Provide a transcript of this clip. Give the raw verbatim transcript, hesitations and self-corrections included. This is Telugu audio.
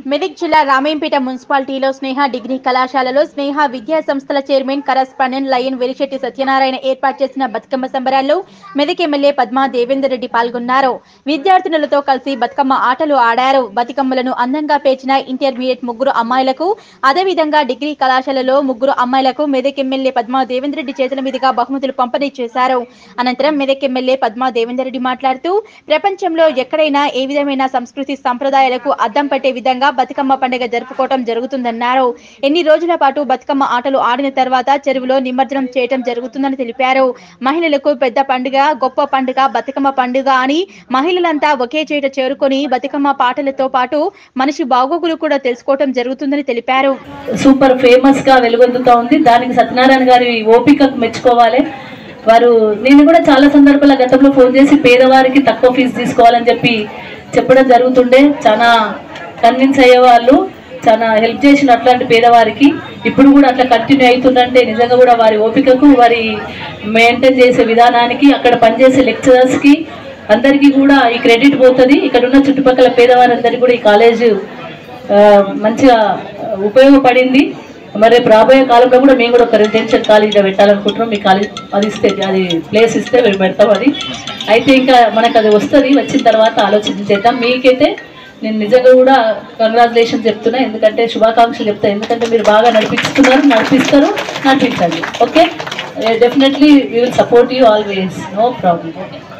మెదక్ జిల్లా రామేంపేట మున్సిపాలిటీలో స్నేహ డిగ్రీ కళాశాలలో స్నేహ విద్యా సంస్థల chairman correspondent Lion Velishetti Satyanarayana ఏర్పాటు చేసిన బతుకమ్మ సంబరాల్లో మెదక్ ఎమ్మెల్యే పద్మా దేవేందర్ రెడ్డి పాల్గొన్నారు. విద్యార్థినులతో కలిసి బతుకమ్మ ఆటలు ఆడారు. బతుకమ్మలను అందంగా పేర్చిన ఇంటర్మీడియట్ ముగ్గురు అమ్మాయిలకు, అదేవిధంగా డిగ్రీ కళాశాలలో ముగ్గురు అమ్మాయిలకు మెదక్ ఎమ్మెల్యే పద్మా దేవేందర్ రెడ్డి చేతుల మీదుగా బహుమతులు పంపిణీ చేశారు. అనంతరం మెదక్ ఎమ్మెల్యే పద్మా దేవేందర్ రెడ్డి మాట్లాడుతూ, ప్రపంచంలో ఎక్కడైనా ఏ విధమైన సంస్కృతి సంప్రదాయాలకు అద్దం పట్టే విధంగా బతుకమ్మ పండుగ జరుపుకోవడం జరుగుతుందన్నారు. ఎన్ని రోజుల పాటు బతుకమ్మ ఆటలు ఆడిన తర్వాత చెరువులో నిమజ్జనం చేయడం జరుగుతుందని తెలిపారు. మహిళలకు పెద్ద పండుగ, గొప్ప పండుగ బతుకమ్మ పండుగ అని మహిళలంతా ఒకే చోట చేరుకొని బతుకమ్మ పాటలతో పాటు మనిషి బాగోగులు కూడా తెలుసుకోవడం జరుగుతుందని తెలిపారు. సూపర్ ఫేమస్ గా వెలుగొందుతా ఉంది. దానికి సత్యనారాయణ గారి ఓపికకు మెచ్చుకోవాలి. వారు నేను కూడా చాలా సందర్భాల గతంలో ఫోన్ చేసి పేదవారికి తక్కువ ఫీజు తీసుకోవాలని చెప్పి చెప్పడం జరుగుతుండే. చాలా కన్విన్స్ అయ్యే వాళ్ళు, చాలా హెల్ప్ చేసిన అట్లాంటి పేదవారికి ఇప్పుడు కూడా అట్లా కంటిన్యూ అవుతుందంటే నిజంగా కూడా వారి ఓపికకు, వారి మెయింటైన్ చేసే విధానానికి, అక్కడ పనిచేసే లెక్చరర్స్కి అందరికీ కూడా ఈ క్రెడిట్ పోతుంది. ఇక్కడ ఉన్న చుట్టుపక్కల పేదవారందరికీ కూడా ఈ కాలేజ్ మంచిగా ఉపయోగపడింది. మరి రేపు రాబోయే కాలంలో కూడా మేము కూడా ఒక రెసిడెన్షియల్ కాలేజీలో పెట్టాలనుకుంటున్నాం. మీ కాలేజ్ అది ఇస్తే, అది ప్లేస్ ఇస్తే మేము పెడతాం. అది అయితే ఇంకా మనకు అది వస్తుంది. వచ్చిన తర్వాత ఆలోచన చేద్దాం. మీకైతే నేను నిజంగా కూడా కంగ్రాచులేషన్ చెప్తున్నా, ఎందుకంటే శుభాకాంక్షలు చెప్తా. ఎందుకంటే మీరు బాగా నడిపిస్తున్నారు, నడిపిస్తారు, నడిపించండి. Okay, definitely we will support you always, no problem. Okay.